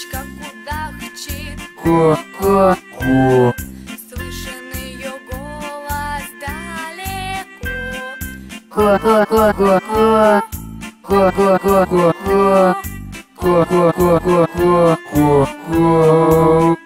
птичка кудахчет. Ко-ко-ко. Слышен ее голос далеко. Ко-ко-ко-ко-ко. Ко-ко-ко-ко-ко. Ко-ко-ко-ко-ко-ко-ко.